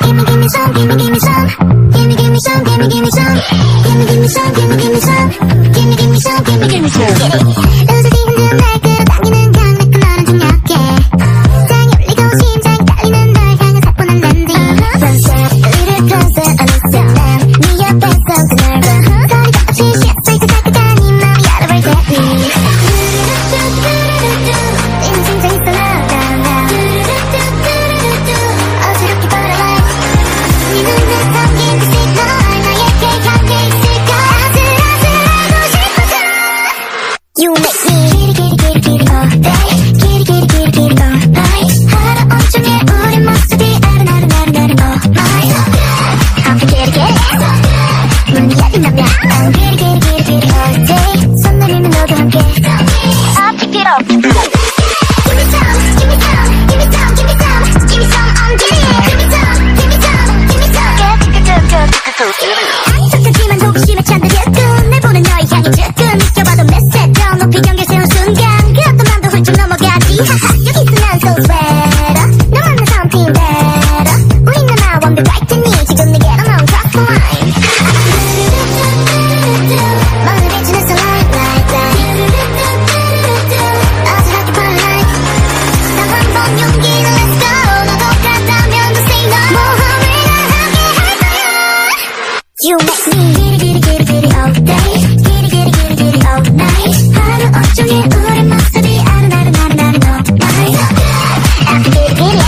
You make me giddy giddy giddy all day, giddy giddy giddy giddy all night. 하루 온종일 우리 모습이 아른아른아른아른 all night. After giddy giddy,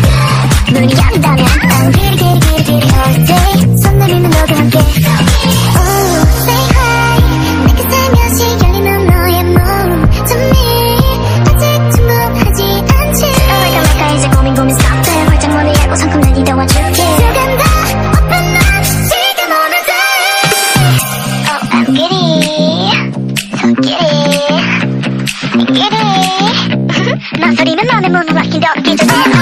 문이 열린다면 I'm giddy giddy giddy giddy all day. 손 내밀면 너도 함께. Oh, say hi. 내게 살며시 열리는 너의 몸tum이 아직 충분하지 않지. 어울까 말까 이제 고민 stop it. 활짝 문을 열고 상큼 난 이동해줄게. 조금 더 open up. 망설이면 너의 몸을 맡긴 더 기적해. 하루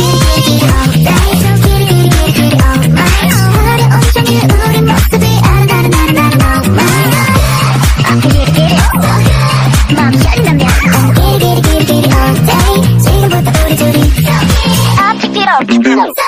온종일 우리 모습이 아른아른아른아른 all night. Giddy giddy 마음이 열린다면 Giddy giddy giddy giddy all day. 지금부터 우리 둘이 Up keep it up.